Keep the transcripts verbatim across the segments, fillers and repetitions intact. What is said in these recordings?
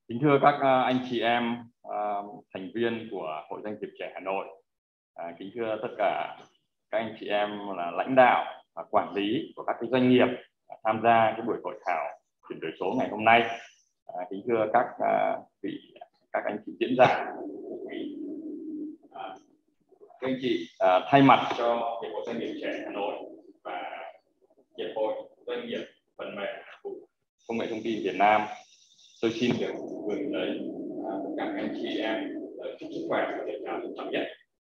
Kính thưa các anh chị em thành viên của Hội Doanh nghiệp trẻ Hà Nội, kính thưa tất cả các anh chị em là lãnh đạo và quản lý của các cái doanh nghiệp tham gia cái buổi hội thảo chuyển đổi số ngày hôm nay. Kính thưa các vị các anh chị diễn giả, các anh chị thay mặt cho Hiệp hội Doanh nghiệp trẻ Hà Nội và Hiệp hội Doanh nghiệp phần mềm công nghệ thông tin Việt Nam, tôi xin được gửi tới tất cả các anh chị em lời chúc sức khỏe và thể thao trân trọng nhất.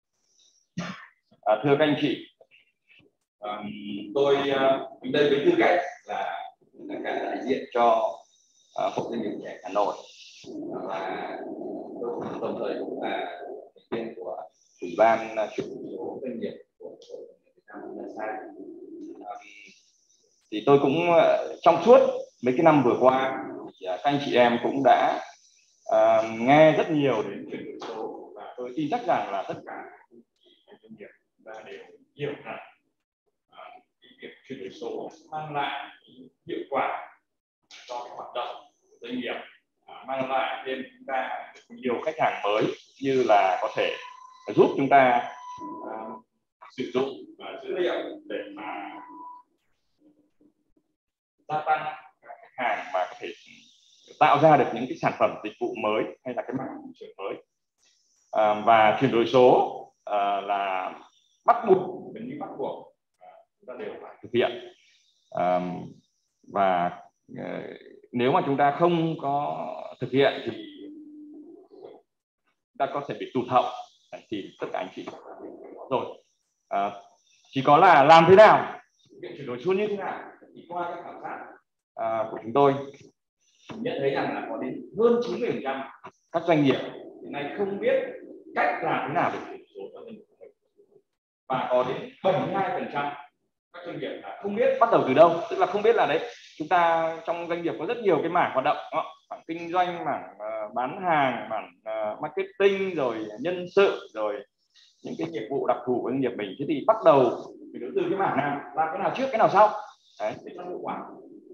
À, thưa các anh chị, um, tôi uh, đây với tư cách là cả đại diện cho uh, Hội Doanh nghiệp trẻ Hà Nội và tôi đồng thời cũng là thành viên của Ủy ban chuyển đổi số doanh nghiệp của Hội Doanh nghiệp Việt Nam vê en ét a. Um, thì tôi cũng uh, trong suốt mấy cái năm vừa qua thì, uh, các anh chị em cũng đã uh, nghe rất nhiều đến chuyển đổi số, và tôi tin chắc rằng là tất cả các doanh nghiệp và đều hiểu rằng uh, cái việc chuyển đổi số mang lại hiệu quả cho cái hoạt động của doanh nghiệp, uh, mang lại thêm chúng ta nhiều khách hàng mới, như là có thể giúp chúng ta uh, sử dụng uh, dữ liệu để mà gia tăng các khách hàng mà có thể tạo ra được những cái sản phẩm dịch vụ mới hay là cái mảng thị trường mới. À, và chuyển đổi số à, là bắt buộc, gần như bắt buộc à, chúng ta đều phải thực hiện. À, và à, nếu mà chúng ta không có thực hiện thì chúng ta có thể bị tụt hậu. Thì tất cả anh chị rồi à, chỉ có là làm thế nào, chuyển đổi số như thế nào. Thì qua các khảo sát à, của chúng tôi nhận thấy rằng là có đến hơn chín mươi phần trăm các doanh nghiệp hiện nay không biết cách làm thế nào để chuyển đổi số cho doanh nghiệp của mình, và có đến bảy mươi hai phần trăm các doanh nghiệp là không biết bắt đầu từ đâu. Tức là không biết là đấy, chúng ta trong doanh nghiệp có rất nhiều cái mảng hoạt động, mảng kinh doanh, mảng uh, bán hàng, mảng uh, marketing, rồi nhân sự, rồi những cái nhiệm vụ đặc thù của doanh nghiệp mình. Thế thì bắt đầu từ cái mảng nào, làm cái nào trước cái nào sau đấy để cho hiệu quả.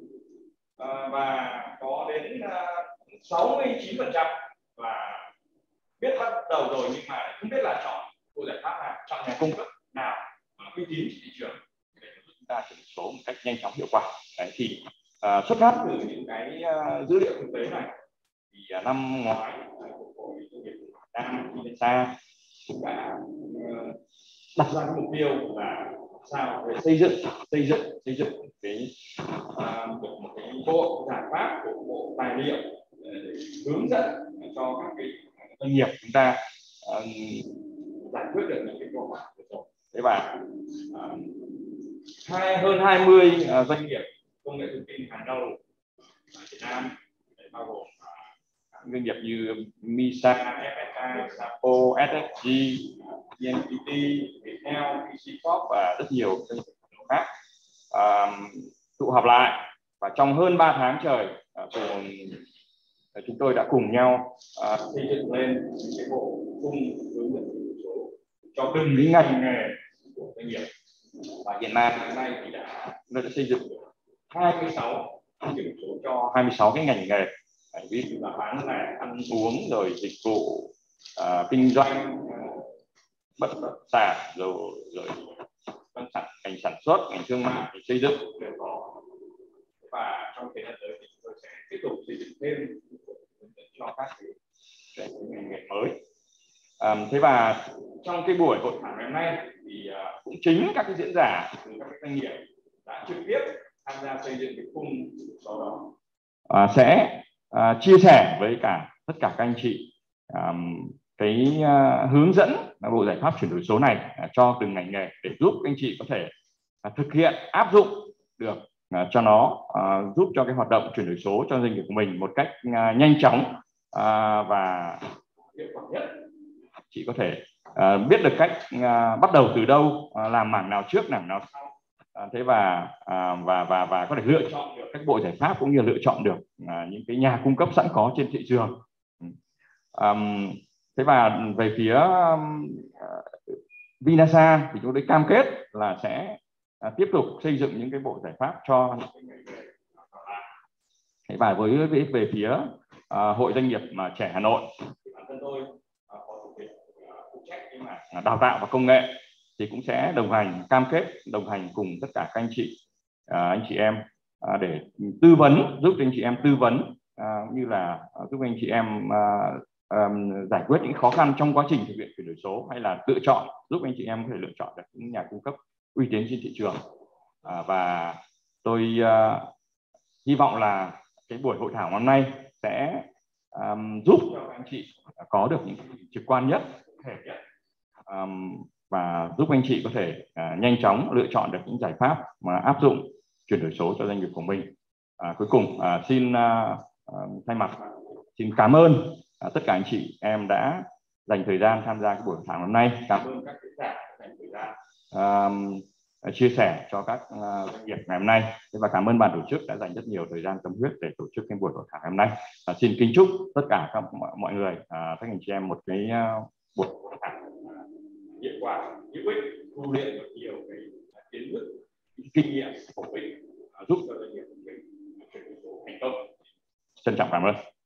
Uh, và có đến uh, sáu mươi chín phần trăm là biết bắt đầu rồi nhưng mà không biết là chọn bộ giải pháp nào, chọn nhà cung cấp nào uy tín thị trường để giúp chúng ta chuyển đổi số một cách nhanh chóng hiệu quả. Đấy, thì uh, xuất phát từ những cái uh, dữ liệu thực tế này thì uh, năm ngoái của Hội Doanh nghiệp Việt Nam vê en ét a cũng đã uh, đặt ra cái mục tiêu là sao để xây dựng xây dựng xây dựng cái uh, một cái bộ giải pháp, của bộ tài liệu để hướng dẫn cho các cái doanh nghiệp chúng ta uh, giải quyết được những cái câu hỏi vừa rồi. Thế và uh, hai, hơn hai mươi uh, doanh nghiệp công nghệ thông tin hàng đầu ở Việt Nam, bao gồm uh, các doanh nghiệp như Misa, ép ét a, Sapo, ét ét giê, vê en pê tê, Viettel, pê xê Corp và rất nhiều doanh nghiệp khác uh, tụ họp lại, và trong hơn ba tháng trời uh, cùng, uh, chúng tôi đã cùng nhau uh, xây dựng lên những cái bộ khung hướng dẫn chuyển đổi số cho từng cái ngành nghề của doanh nghiệp. Và hiện nay hiện nay thì đã nó đã xây dựng hai mươi sáu chuyển đổi số cho hai mươi sáu cái ngành nghề, ví dụ là bán lẻ, ăn uống, rồi dịch vụ uh, kinh doanh, uh, bất động sản, rồi rồi sản ngành sản xuất, ngành thương mại, ngành xây dựng đều có. Và trong thời gian tới thì chúng tôi sẽ tiếp tục xây dựng thêm cho các cái, cái ngành nghề mới. À, thế và trong cái buổi hội thảo ngày hôm nay thì uh, cũng chính các cái diễn giả từ các doanh nghiệp đã trực tiếp tham gia xây dựng cái khung sau đó uh, sẽ uh, chia sẻ với cả tất cả các anh chị um, cái uh, hướng dẫn bộ giải pháp chuyển đổi số này uh, cho từng ngành nghề để giúp anh chị có thể uh, thực hiện áp dụng được uh, cho nó, uh, giúp cho cái hoạt động chuyển đổi số cho doanh nghiệp của mình một cách uh, nhanh chóng uh, và hiệu quả nhất. Chị có thể uh, biết được cách uh, bắt đầu từ đâu, uh, làm mảng nào trước, mảng nào sau. Uh, thế và uh, và và và có thể lựa chọn được các bộ giải pháp, cũng như lựa chọn được uh, những cái nhà cung cấp sẵn có trên thị trường. Um, thế và về phía um, uh, vê en ét a thì chúng tôi cam kết là sẽ uh, tiếp tục xây dựng những cái bộ giải pháp cho những cái ngành nghề. Thế và với về, về phía uh, Hội Doanh nghiệp mà trẻ Hà Nội, thì bản thân tôi uh, phó chủ tịch phụ trách cái mảng đào tạo và công nghệ thì cũng sẽ đồng hành, cam kết đồng hành cùng tất cả các anh chị uh, anh chị em uh, để tư vấn, giúp anh chị em tư vấn uh, như là uh, giúp anh chị em uh, um, giải quyết những khó khăn trong quá trình thực hiện chuyển đổi số, hay là lựa chọn, giúp anh chị em có thể lựa chọn được những nhà cung cấp uy tín trên thị trường. À, và tôi uh, hy vọng là cái buổi hội thảo năm nay sẽ um, giúp cho các anh chị có được những trực quan nhất, thể hiện um, và giúp anh chị có thể uh, nhanh chóng lựa chọn được những giải pháp mà áp dụng chuyển đổi số cho doanh nghiệp của mình. À, cuối cùng uh, xin uh, uh, thay mặt xin cảm ơn uh, tất cả anh chị em đã dành thời gian tham gia cái buổi hội thảo năm nay. Cảm ơn các diễn giả đã dành thời gian um, chia sẻ cho các uh, doanh nghiệp ngày hôm nay, và cảm ơn ban tổ chức đã dành rất nhiều thời gian tâm huyết để tổ chức cái buổi hội thảo ngày hôm nay. Uh, xin kính chúc tất cả các mọi người, uh, các anh chị em một cái uh, buổi hội thảo hiệu quả, hữu ích, thu luyện được nhiều cái kiến thức, kinh nghiệm của mình, uh, giúp cho doanh nghiệp của mình chuyển đổi số thành công. Trân trọng cảm ơn.